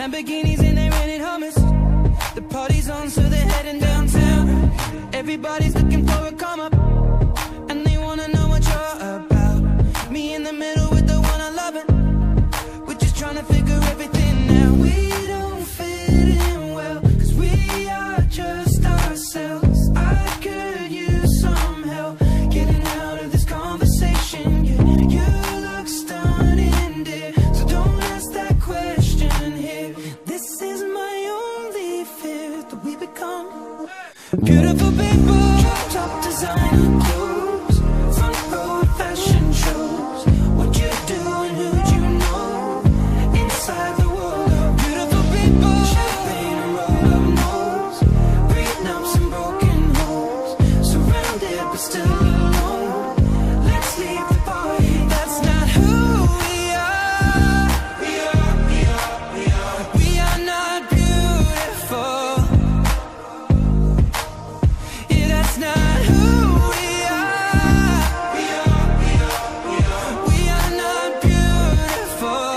Lamborghinis and they rented hummus. The party's on, so they're heading downtown. Everybody's looking for a come up, and they wanna know what you're about. Me in the middle with the one I love it. We're just trying to figure everything out. We don't fit in well, cause we are just ourselves. I could use some help getting out of this conversation. Yeah, you look stunning, dear, so don't ask that question here. This is my only fear, that we become beautiful people. Top designer clothes, front row fashion shows. What you do and who'd you know? Inside the world of beautiful people. Champagne and roll up nose, breathing up some broken holes. Surrounded but still alone. Let's leave the party. That's not who we are. We are not beautiful. Yeah, that's not who we are. We are not beautiful.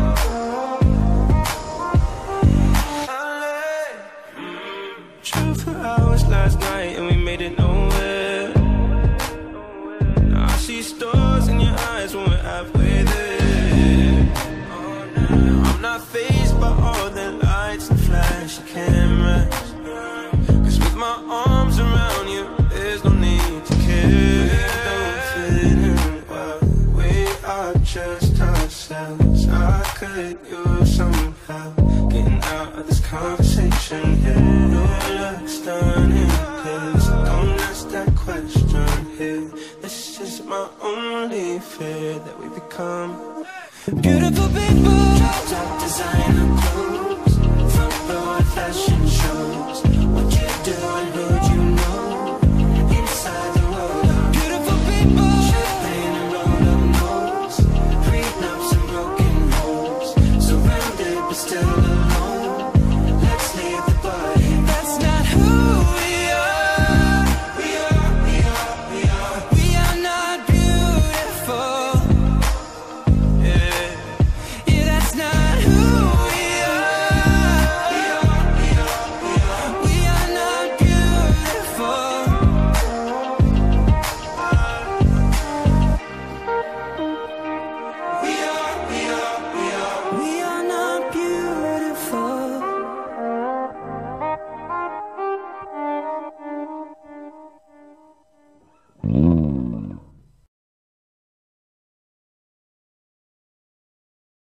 Drove for hours last night and we made it nowhere. Now I see stars in your eyes when we're halfway there. Now I'm not fazed by all the lights and flashy cameras, cause with my arms around you, there's no need to care. We don't fit in well, we are just ourselves. I could use some help getting out of this conversation. Yeah, you look stunning, please don't ask that question here. This is my only fear, that we become beautiful people. Top designer clothes.